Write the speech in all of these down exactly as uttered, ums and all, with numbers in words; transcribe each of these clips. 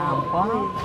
làm quá.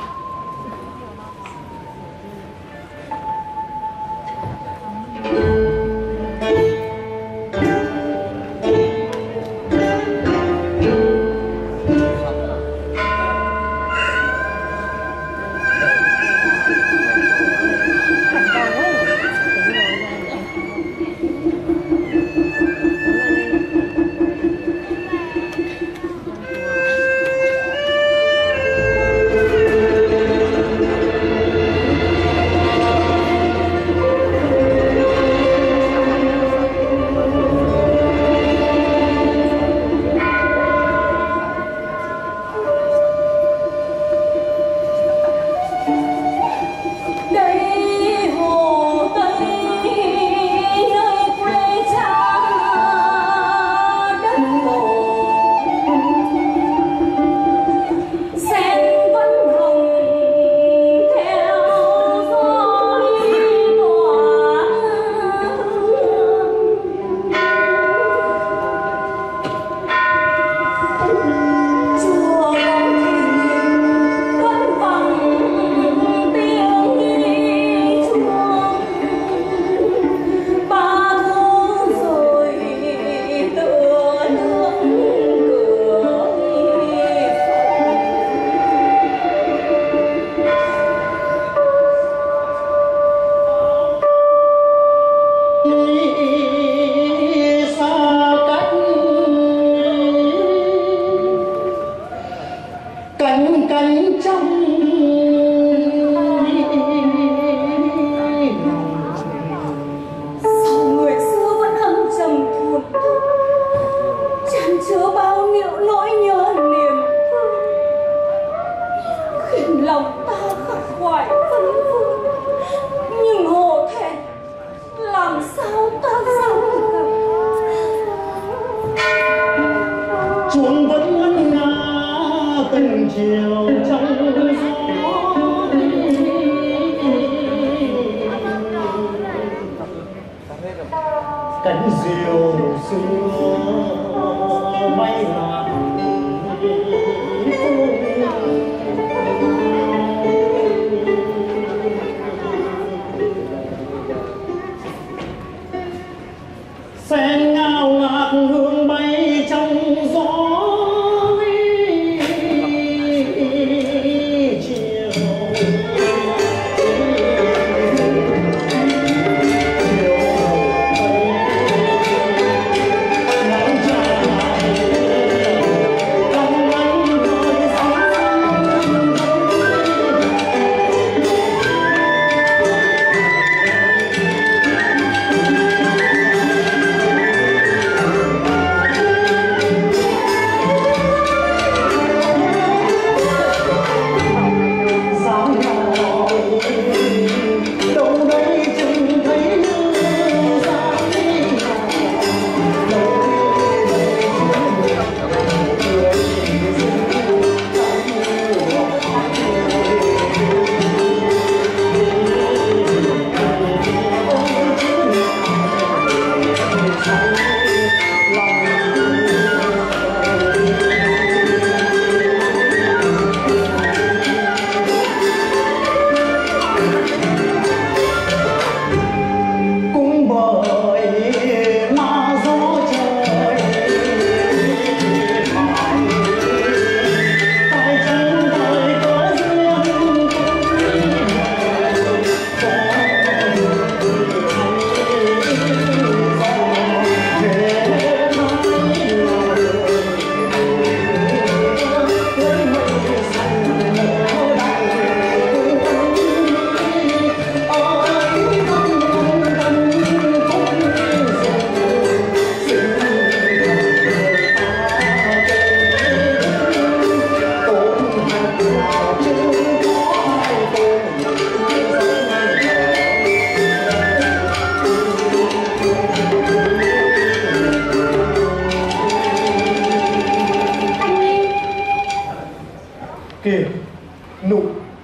Kìa, Nụ.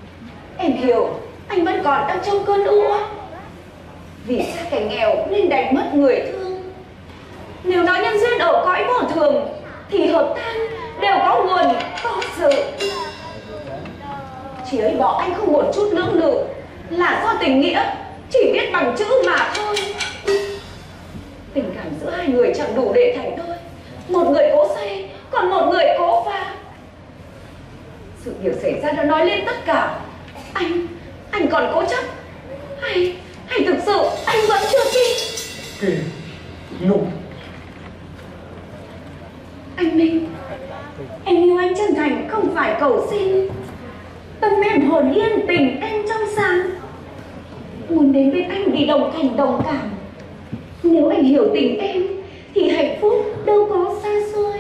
Em hiểu, anh vẫn còn đang trong cơn u uất. Vì xa kẻ nghèo nên đánh mất người thương. Nếu nói nhân duyên ở cõi vô thường thì hợp tan đều có nguồn có sự. chị ấy bỏ anh không một chút lưỡng lự là do tình nghĩa chỉ biết bằng chữ mà thôi. Tình cảm giữa hai người chẳng đủ để thành đôi. Một người cố xây, còn một người cố phá. Sự việc xảy ra đã nói lên tất cả. Anh, anh còn cố chấp Hay, hay thực sự anh vẫn chưa tin? Kìa, Nụ. Anh Minh, em yêu anh chân thành không phải cầu xin. Tâm em hồn yên tình em trong sáng, muốn đến bên anh vì đồng cảnh đồng cảm. Nếu anh hiểu tình em thì hạnh phúc đâu có xa xôi.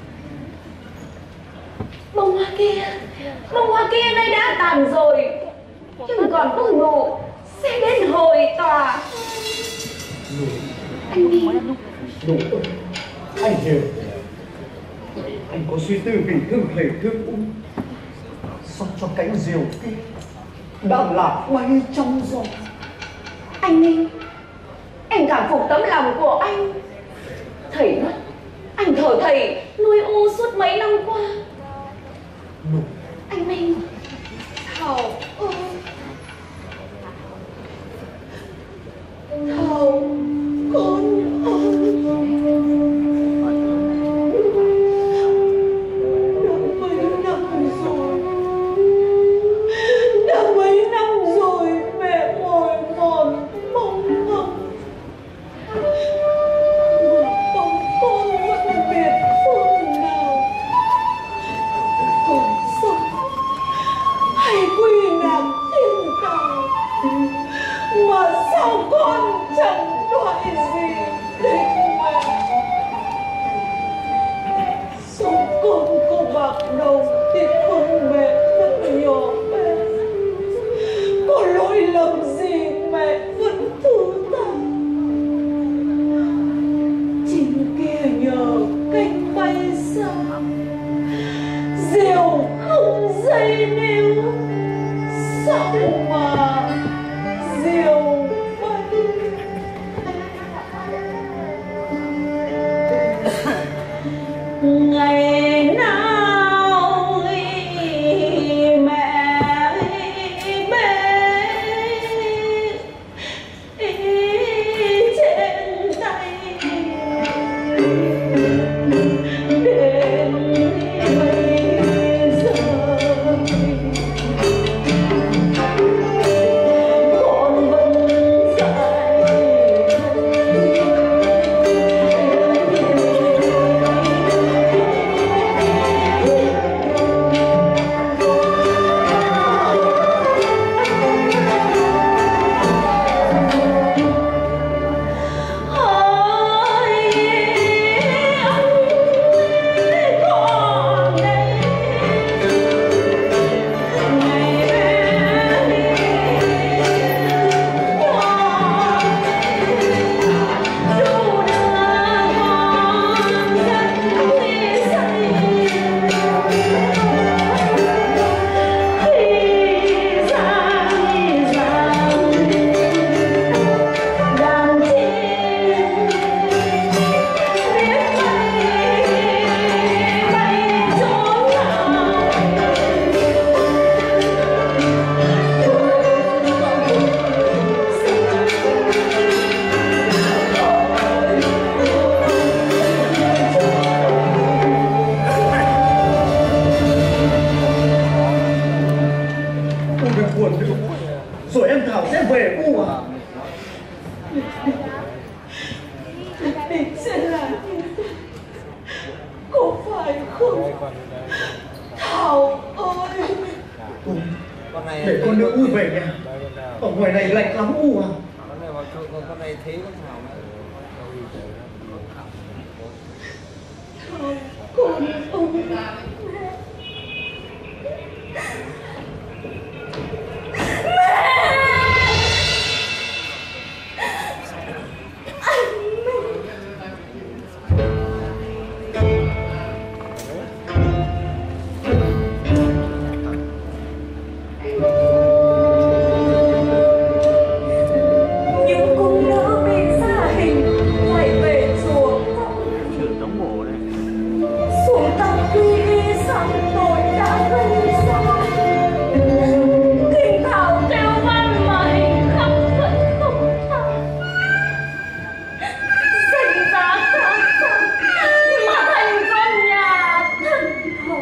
Bông hoa kia, bông hoa kia nay đã tàn rồi, nhưng còn bông nụ sẽ đến hồi tỏa. Nụ. Anh đi. Nụ, anh hiểu. Anh có suy tư vì thương thể thương ung, sao cho cánh diều kia đã lạc bay trong gió. Anh Ninh, em cảm phục tấm lòng của anh. Thầy mất, anh thở thầy nuôi u suốt mấy năm qua. Nụ. Anh Minh, Thảo ơi, Thảo con ơi. Hãy subscribe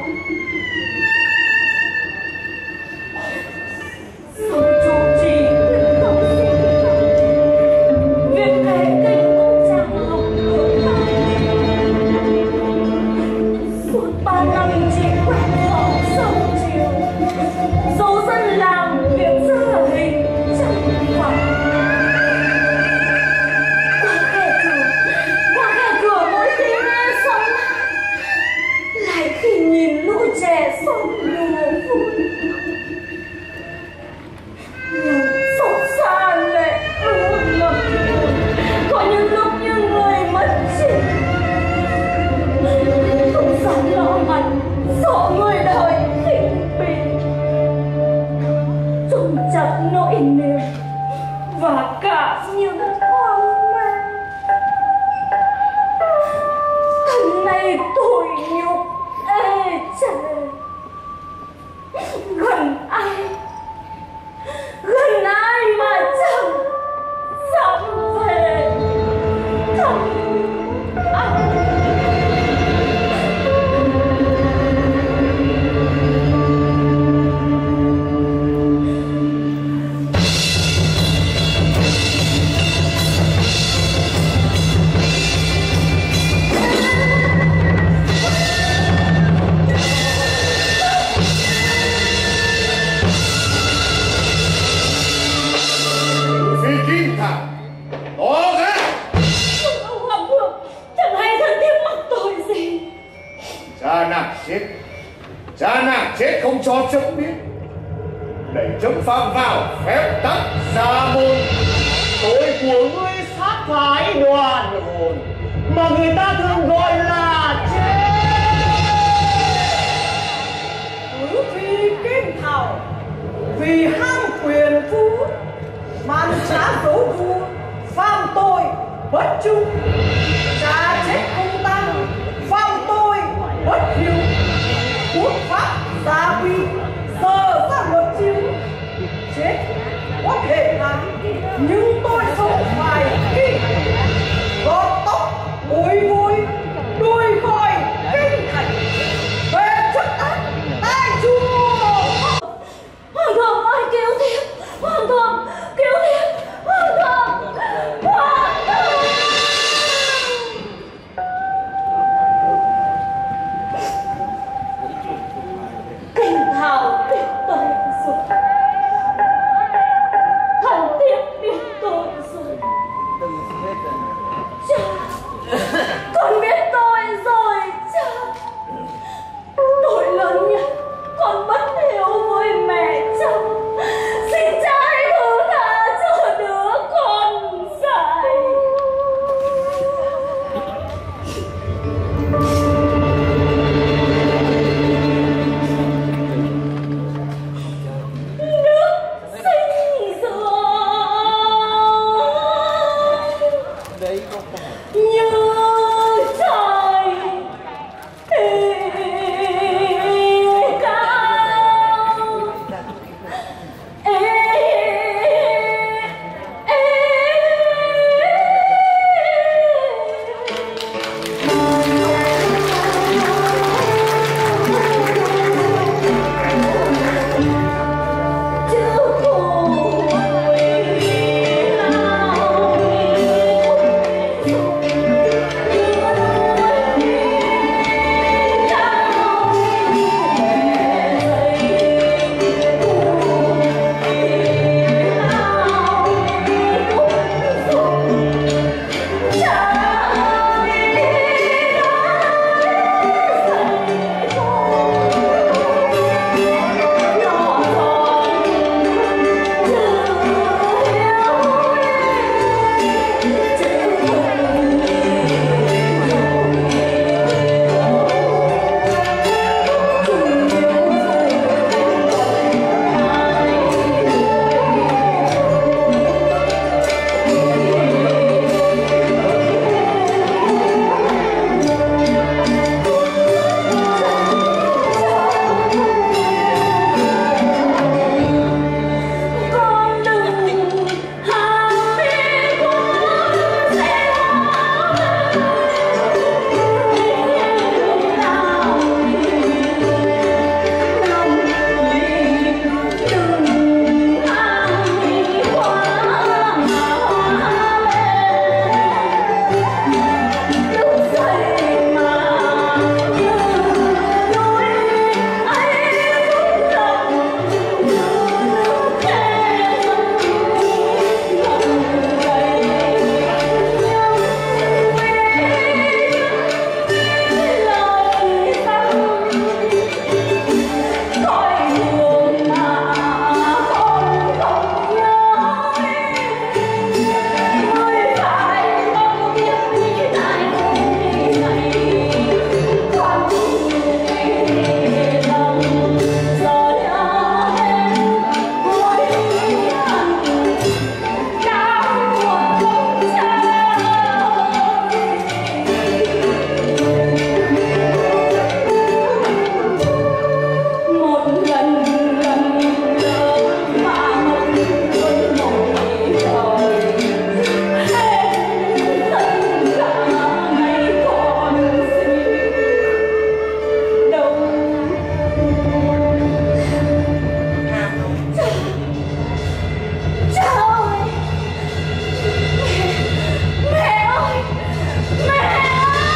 Thần tiếc biết tội Cha ơi! Mẹ! Mẹ ơi! Mẹ ơi!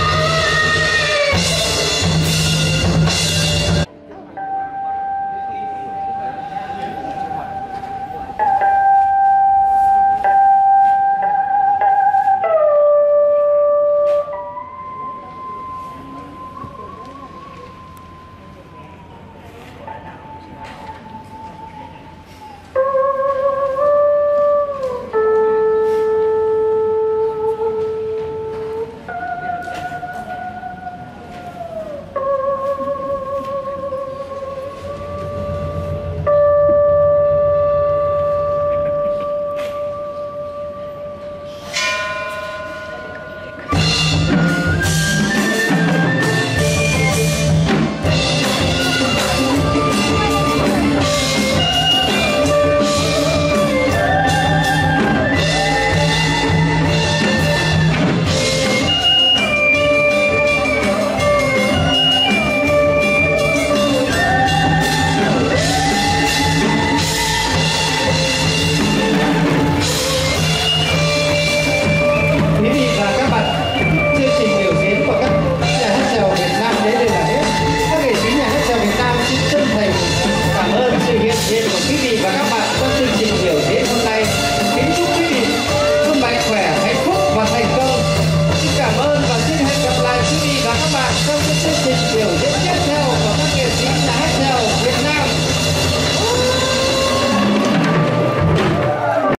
Của quý vị và các bạn trong chương trình biểu diễn hôm nay. Kính chúc quý vị luôn mạnh khỏe, hạnh phúc và thành công. Xin cảm ơn và xin hẹn gặp lại quý vị và các bạn trong chương trình biểu diễn